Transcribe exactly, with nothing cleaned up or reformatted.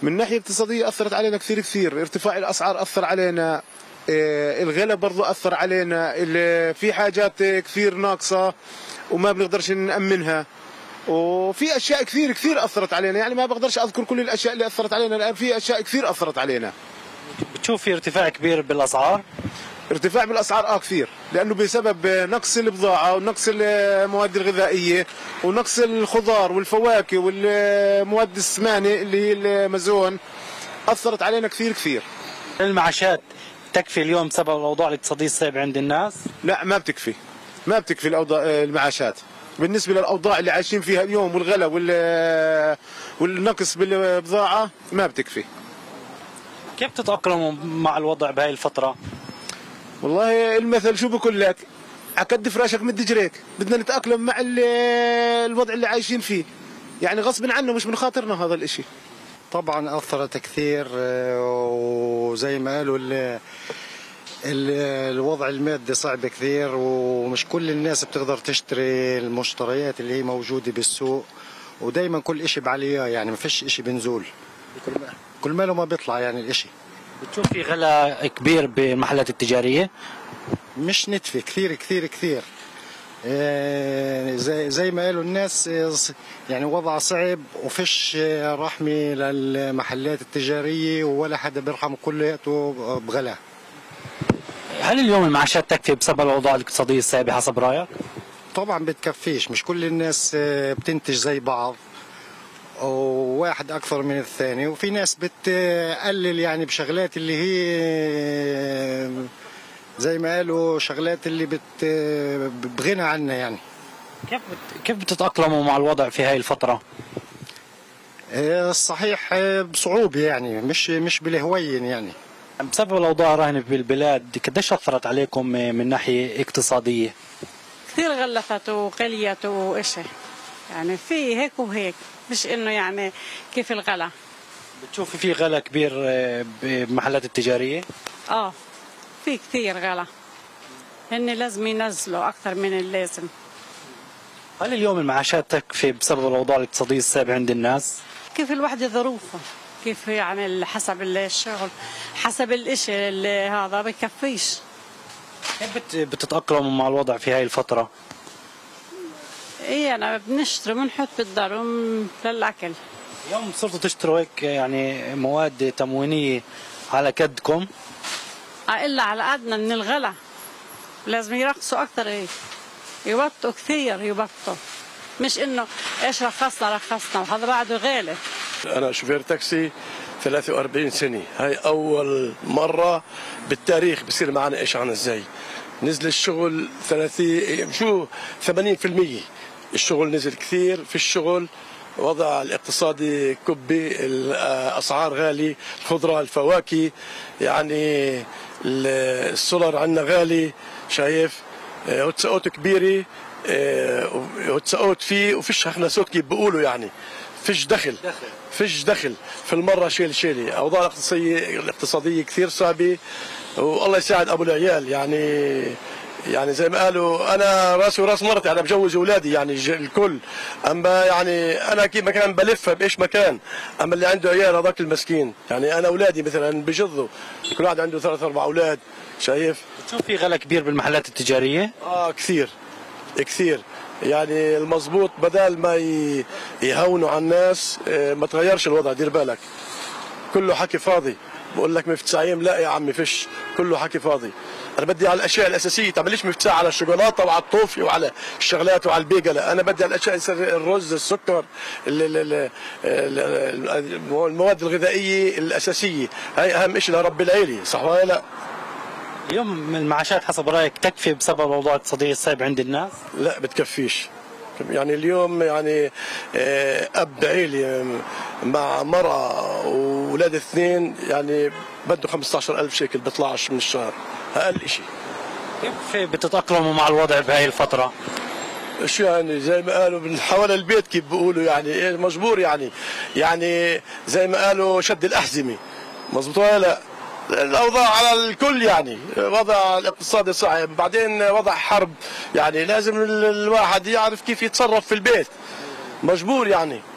من ناحية اقتصادية أثرت علينا كثير كثير، ارتفاع الأسعار أثر علينا، الغلاء برضو أثر علينا، في حاجات كثير ناقصة وما بنقدرش نأمنها، وفي أشياء كثير كثير أثرت علينا، يعني ما بقدرش أذكر كل الأشياء اللي أثرت علينا الآن، في أشياء كثير أثرت علينا. بتشوف في ارتفاع كبير بالأسعار؟ ارتفاع بالاسعار اه كثير، لانه بسبب نقص البضاعه ونقص المواد الغذائيه ونقص الخضار والفواكه والمواد السمانه اللي هي المزون، اثرت علينا كثير كثير. المعاشات تكفي اليوم بسبب الاوضاع الاقتصاديه الصعبه عند الناس؟ لا ما بتكفي، ما بتكفي الاوضاع المعاشات بالنسبه للاوضاع اللي عايشين فيها اليوم، والغلاء والنقص بالبضاعه ما بتكفي. كيف تتاقلموا مع الوضع بهاي الفتره؟ والله المثل شو بقول لك، عكد فراشك مد جريك، بدنا نتأقلم مع الوضع اللي عايشين فيه، يعني غصب عنه مش من خاطرنا هذا الاشي. طبعا أثرت كثير، وزي ما قالوا ال الوضع المادي صعب كثير، ومش كل الناس بتقدر تشتري المشتريات اللي هي موجودة بالسوق، ودايما كل اشي بعلياه، يعني ما فيش اشي بنزول، كل ماله ما بيطلع يعني الاشي. بتشوف في غلاء كبير بالمحلات التجارية؟ مش نتفة كثير كثير كثير، زي زي ما قالوا الناس، يعني وضع صعب وفيش رحمة للمحلات التجارية ولا حدا بيرحم، كلياته بغلاء. هل اليوم المعاشات تكفي بسبب الأوضاع الاقتصادية الصعبة حسب رأيك؟ طبعا بتكفيش، مش كل الناس بتنتج زي بعض، وواحد أكثر من الثاني، وفي ناس بتقلل يعني بشغلات اللي هي زي ما قالوا شغلات اللي بت بغنى عنها. يعني كيف كيف بتتأقلموا مع الوضع في هاي الفترة؟ الصحيح بصعوبة، يعني مش مش بالهوين. يعني بسبب الأوضاع الراهنة بالبلاد قديش أثرت عليكم من ناحية اقتصادية؟ كثير غلفت وقليت وإشي، يعني في هيك وهيك، مش إنه يعني كيف الغلا. بتشوفي في غلا كبير بالمحلات التجارية؟ آه في كثير غلا، هن لازم ينزلوا أكثر من اللازم. هل اليوم المعاشات تكفي بسبب الأوضاع الاقتصادية الصعبة عند الناس؟ كيف الوحدة ظروفه، كيف يعني حسب الشغل، حسب الإشي اللي هذا بكفيش. كيف بتتأقلموا مع الوضع في هاي الفترة؟ إيه أنا بنشتري بنحط بالدار للأكل. اليوم صرتوا تشتروا هيك يعني مواد تموينية على كدكم؟ إلا على قدنا من الغلا، لازم يرخصوا أكثر، إيه يبطوا كثير، يبطوا، مش إنه إيش رخصنا رخصنا وهذا بعده غالي. أنا شوفير تاكسي ثلاثة وأربعين سنة، هاي أول مرة بالتاريخ بصير معنا إيش عن إزاي. نزل الشغل ثلاثين شو ثمانين بالمية، الشغل نزل كثير في الشغل، وضع الاقتصادي كبي، الأسعار غالي، الخضرة الفواكه، يعني السولر عندنا غالي، شايف هوتساقوت كبيرة، هوتساقوت فيه وفيش خناسوت كيف بيقولوا، يعني فيش دخل فيش دخل في المرة شيل شيلي. أوضاع الاقتصادية الاقتصادية كثير صعبة، والله يساعد أبو العيال. يعني يعني زي ما قالوا أنا راسي وراس مرتي، أنا بجوز أولادي يعني الكل، أما يعني أنا كيف مكان بلفها بإيش مكان، أما اللي عنده عيال هذاك المسكين، يعني أنا أولادي مثلا بجضوا، كل واحد عنده ثلاث أربع أولاد، شايف؟ بتشوف في غلا كبير بالمحلات التجارية؟ آه كثير كثير، يعني المضبوط بدل ما يهونوا على الناس ما تغيرش الوضع. دير بالك كله حكي فاضي، بقول لك مفتسعين، لا يا عمي فيش، كله حكي فاضي. انا بدي على الاشياء الاساسيه، تعمليش مفتاح على الشوكولاته وعلى الطوفي وعلى الشغلات وعلى البيجا، لا انا بدي على الاشياء، الرز، السكر، المواد الغذائيه الاساسيه، هاي اهم شيء لرب العيله، صح ولا لا؟ اليوم المعاشات حسب رايك تكفي بسبب الاوضاع الاقتصاديه الصعبه عند الناس؟ لا بتكفيش. يعني اليوم يعني اب عيلي مع مرأة واولاد اثنين يعني بده خمسة عشر ألف شيكل بيطلعش من الشهر، اقل شيء. كيف بتتاقلموا مع الوضع بهي الفتره؟ شو يعني زي ما قالوا من حول البيت كيف بيقولوا، يعني مجبور، يعني يعني زي ما قالوا شد الاحزمه، مزبوط ولا لا؟ الاوضاع على الكل، يعني وضع الاقتصادي صعب، بعدين وضع حرب، يعني لازم الواحد يعرف كيف يتصرف في البيت، مجبور يعني.